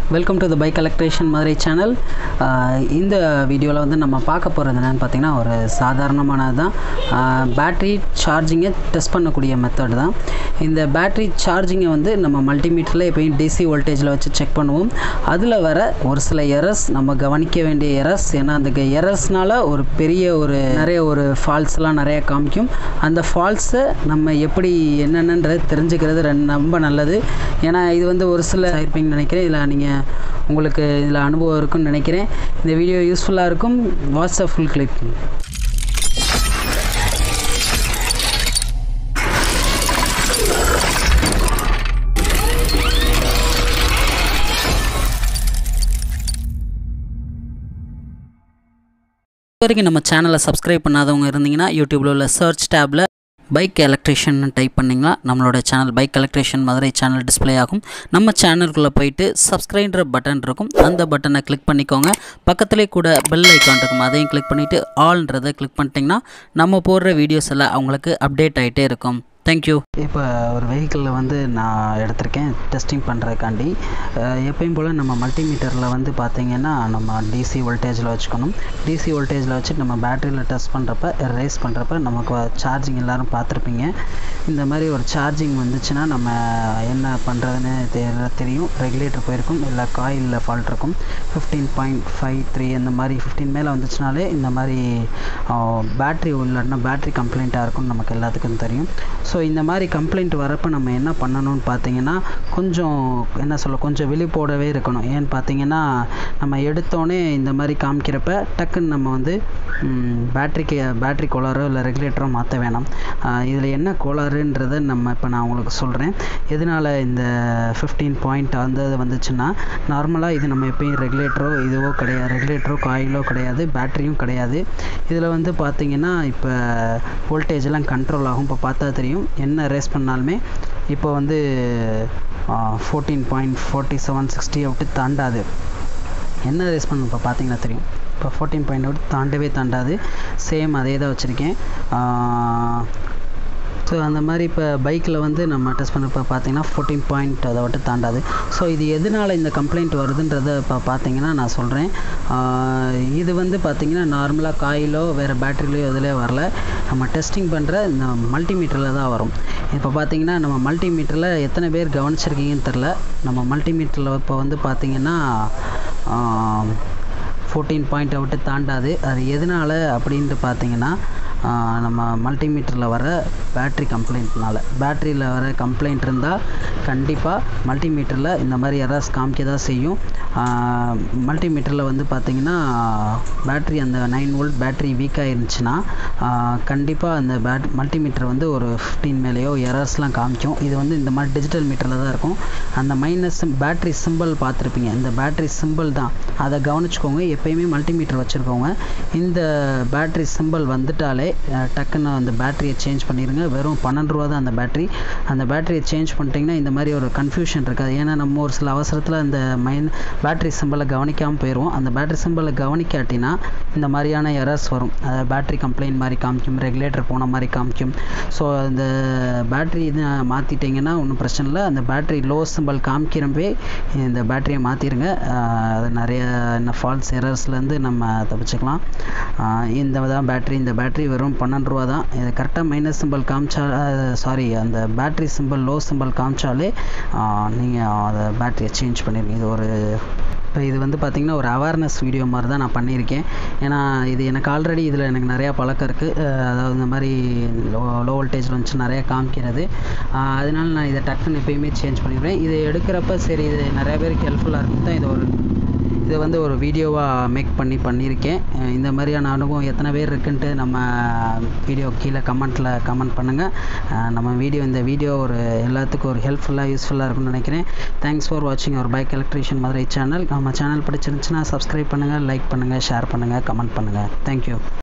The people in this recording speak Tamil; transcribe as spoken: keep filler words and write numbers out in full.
Welcome to the Bike Electrician Madurai channel. In the video la vandu nama paaka poradhu enna pathina oru sadharamanadha battery charging test pannakuriya method da. இந்த battery charging வந்து நம்ம மல்டிமீட்டர்ல எப்பவும் D C வோல்டேஜ்ல வச்சு செக் பண்ணுவோம். அதுல வர ஒரு சில எரர்ஸ் நம்ம கவனிக்க வேண்டிய எரர்ஸ், ஏனா அந்த எரர்ஸ்னால ஒரு பெரிய ஒரு நிறைய ஒரு ஃபால்ட்ஸ்லாம் நிறைய காமிக்கும். அந்த ஃபால்ட்ஸை நம்ம எப்படி என்னென்னன்றதை தெரிஞ்சுக்கிறது ரொம்ப நல்லது. ஏனா இது வந்து ஒரு சில இருப்பீங்கன்னு நினைக்கிறேன். இதில் நீங்கள் உங்களுக்கு இதில் அனுபவம் இருக்குன்னு நினைக்கிறேன். இந்த வீடியோ யூஸ்ஃபுல்லாக இருக்கும். Watch the full clip. வரைக்கும் நம்ம சேனலை சப்ஸ்கிரைப் பண்ணாதவங்க இருந்தீங்கன்னா யூடியூப்ல உள்ள சர்ச் டேப்ல பைக் எலக்ட்ரிஷியன் டைப் பண்ணிங்கன்னா நம்மளோட channel bike electrician Madurai channel display ஆகும். நம்ம சேனலுக்குள்ளே போயிட்டு சப்ஸ்கிரைப்ன்ற பட்டன் இருக்கும், அந்த பட்டனை கிளிக் பண்ணிக்கோங்க. பக்கத்துலேயே கூட பெல் ஐக்கான் இருக்கும், அதையும் கிளிக் பண்ணிவிட்டு ஆல்ன்றதை கிளிக் பண்ணிட்டீங்கன்னா நம்ம போடுற வீடியோஸ் எல்லாம் அவங்களுக்கு அப்டேட் ஆகிட்டே இருக்கும். தேங்க்யூ. இப்போ ஒரு வெஹிக்கிளில் வந்து நான் எடுத்திருக்கேன் டெஸ்டிங் பண்ணுறதுக்காண்டி. எப்பயும் போல் நம்ம மல்டிமீட்டரில் வந்து பார்த்திங்கன்னா நம்ம டிசி வோல்டேஜில் வச்சுக்கணும். டிசி வோல்டேஜில் வச்சு நம்ம பேட்டரியில் டெஸ்ட் பண்ணுறப்ப ரேஸ் பண்ணுறப்ப நமக்கு சார்ஜிங் எல்லோரும் பார்த்துருப்பீங்க. இந்த மாதிரி ஒரு சார்ஜிங் வந்துச்சுன்னா நம்ம என்ன பண்ணுறதுன்னு தெரியும். ரெகுலேட்டர் போயிருக்கும், இல்லை காயிலில் ஃபால்ட் இருக்கும். ஃபிஃப்டீன் பாயிண்ட் ஃபைவ் த்ரீ இந்த மாதிரி ஃபிஃப்டீன் மேலே வந்துச்சுனாலே இந்த மாதிரி பேட்ரி இல்லைன்னா பேட்ரி கம்ப்ளைண்ட்டாக இருக்கும்னு நமக்கு எல்லாத்துக்கும் தெரியும். ஸோ இந்த மாதிரி கம்ப்ளைண்ட் வரப்போ நம்ம என்ன பண்ணணும்னு பார்த்தீங்கன்னா கொஞ்சம் என்ன சொல்ல கொஞ்சம் விழிப்போடவே இருக்கணும். ஏன்னு பார்த்தீங்கன்னா நம்ம எடுத்தோடனே இந்த மாதிரி காமிக்கிறப்ப டக்குன்னு நம்ம வந்து பேட்ரிக்கு பேட்ரி கோளாரோ இல்லை ரெகுலேட்டரோ மாற்ற வேணாம். இதில் என்ன கோளாறுன்றதை நம்ம இப்போ நான் உங்களுக்கு சொல்கிறேன். எதனால் இந்த ஃபிஃப்டீன் பாயிண்ட் அந்த வந்துச்சுன்னா நார்மலாக இது நம்ம எப்பயும் ரெகுலேட்டரோ இதுவோ கிடையாது, ரெகுலேட்டரோ காயிலோ கிடையாது, பேட்டரியும் கிடையாது. இதில் வந்து பார்த்திங்கன்னா இப்போ வோல்டேஜெல்லாம் கண்ட்ரோல் ஆகும். இப்போ பார்த்தா தெரியும் என்ன ரேஸ் பண்ணாலுமே இப்போ வந்து ஃபோர்டீன் பாயிண்ட் ஃபோர்ட்டி செவன் சிக்ஸ்டியை விட்டு தாண்டாது. என்ன ரேஸ் பண்ண இப்போ பார்த்தீங்கன்னா தெரியும். இப்போ ஃபோர்டீன் பாயிண்ட் விட்டு தாண்டவே தாண்டாது. சேம் அதே தான் வச்சுருக்கேன். ஸோ அந்த மாதிரி இப்போ பைக்கில் வந்து நம்ம டெஸ்ட் பண்ணப்போ பார்த்தீங்கன்னா ஃபோர்டீன் பாயிண்ட் அதை விட்டு தாண்டாது. ஸோ இது எதனால் இந்த கம்ப்ளைண்ட் வருதுன்றதை இப்போ பார்த்தீங்கன்னா நான் சொல்கிறேன். இது வந்து பார்த்திங்கன்னா நார்மலாக காயிலோ வேறு பேட்டரிலையோ இதிலே வரல, நம்ம டெஸ்டிங் பண்ணுற இந்த மல்டிமீட்டரில் தான் வரும். இப்போ பார்த்திங்கன்னா நம்ம மல்டிமீட்டரில் எத்தனை பேர் கவனிச்சிருக்கீங்கன்னு தெரில. நம்ம மல்டிமீட்டரில் இப்போ வந்து பார்த்திங்கன்னா ஃபோர்டீன் பாயிண்ட்டை விட்டு தாண்டாது. அது எதனால் அப்படின்ட்டு பார்த்திங்கன்னா நம்ம மல்டிமீட்டரில் வர பேட்ரி கம்ப்ளைண்ட்னால. பேட்டரியில் வர கம்ப்ளைண்ட் இருந்தால் கண்டிப்பாக மல்டிமீட்டரில் இந்த மாதிரி எரர்ஸ் காமிக்க தான் செய்யும். மல்டிமீட்டரில் வந்து பார்த்திங்கன்னா பேட்ரி அந்த நைன் வோல்ட் பேட்ரி வீக்காக இருந்துச்சுன்னா கண்டிப்பாக அந்த பேட் மல்டிமீட்டர் வந்து ஒரு ஃபிஃப்டீன் மேலேயோ எரர்ஸ்லாம் காமிக்கும். இது வந்து இந்த மாதிரி டிஜிட்டல் மீட்டரில் தான் இருக்கும். அந்த மைனஸ் பேட்ரி சிம்பிள் பார்த்துருப்பீங்க, இந்த பேட்ரி சிம்பிள் தான், அதை கவனிச்சுக்கோங்க. எப்பயுமே மல்டிமீட்டர் வச்சுருக்கோங்க. இந்த பேட்ரி சிம்பிள் வந்துட்டாலே டக்குன்னு அந்த பேட்டரியை சேஞ்ச் பண்ணிடுங்க. வெறும் பன்னெண்டு ரூபா தான் அந்த பேட்டரி. அந்த பேட்டரியை சேஞ்ச் பண்ணிட்டீங்கன்னா இந்த மாதிரி ஒரு கன்ஃபியூஷன் இருக்காது. ஏன்னா நம்ம ஒரு சில அவசரத்தில் அந்த மைன் பேட்டரி சிம்பிளை கவனிக்காமல் போயிடுவோம். அந்த பேட்டரி சிம்பிளை கவனிக்காட்டினா இந்த மாதிரியான எரர்ஸ் வரும். அதாவது பேட்டரி கம்ப்ளைண்ட் மாதிரி காமிக்கும், ரெகுலேட்டர் போன மாதிரி காமிக்கும். ஸோ அந்த பேட்டரி இது மாற்றிட்டிங்கன்னா ஒன்றும் பிரச்சனை இல்லை. அந்த பேட்டரி லோ சிம்பிள் காமிக்கிறப்பே இந்த பேட்டரியை மாற்றிடுங்க. அது நிறைய என்ன ஃபால்ஸ் எரர்ஸ்லேருந்து நம்ம தப்பிச்சுக்கலாம். இந்த தான் பேட்டரி. இந்த பேட்டரி வெறும் பன்னெண்டு ரூபா தான். இது கரெக்டாக மைனஸ் சிம்பிள் காமிச்சா சாரி அந்த பேட்டரி சிம்பிள் லோ சிம்பிள் காமிச்சாலே நீங்கள் அதை பேட்டரியை சேஞ்ச் பண்ணிடுங்க. இது ஒரு இப்போ இது வந்து பார்த்திங்கன்னா ஒரு அவேர்னஸ் வீடியோ மாதிரி தான் நான் பண்ணியிருக்கேன். ஏன்னா இது எனக்கு ஆல்ரெடி இதில் எனக்கு நிறையா பழக்கம் இருக்குது. அதாவது இந்த மாதிரி லோ லோ வோல்டேஜில் வந்துச்சு நிறையா காமிக்கிறது. அதனால நான் இதை டக்குன்னு எப்பயுமே சேஞ்ச் பண்ணிடுவேன். இது எடுக்கிறப்ப சரி இது நிறையா பேருக்கு ஹெல்ப்ஃபுல்லாக இருக்கும் தான் இது ஒரு இதை வந்து ஒரு வீடியோவாக மேக் பண்ணி பண்ணியிருக்கேன். இந்த மாதிரியான அனுபவம் எத்தனை பேர் இருக்குன்ட்டு நம்ம வீடியோ கீழே கமெண்ட்டில் கமெண்ட் பண்ணுங்கள். நம்ம வீடியோ இந்த வீடியோ ஒரு எல்லாத்துக்கும் ஒரு ஹெல்ப்ஃபுல்லாக யூஸ்ஃபுல்லாக இருக்கும்னு நினைக்கிறேன். தேங்க்ஸ் ஃபார் வாட்சிங் our bike electrician Madurai channel. நம்ம சேனல் பிடிச்சிருந்துச்சுன்னா சப்ஸ்கிரைப் பண்ணுங்கள், லைக் பண்ணுங்கள், ஷேர் பண்ணுங்கள், கமெண்ட் பண்ணுங்கள். தேங்க்யூ.